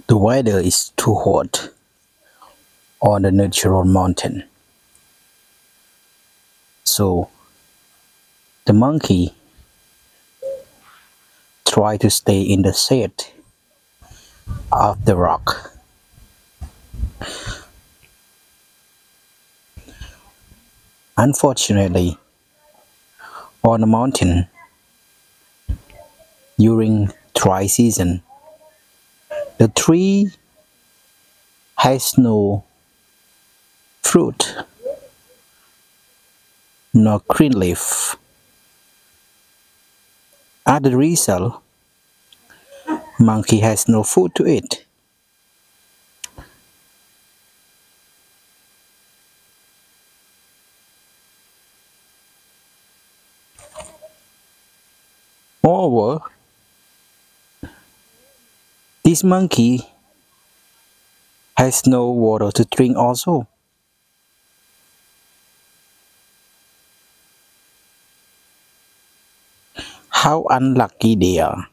The weather is too hot on the natural mountain. So the monkey try to stay in the shade of the rock. Unfortunately, on the mountain during dry season, the tree has no fruit nor green leaf. As a result, monkey has no food to eat. Moreover, this monkey has no water to drink also. How unlucky they are.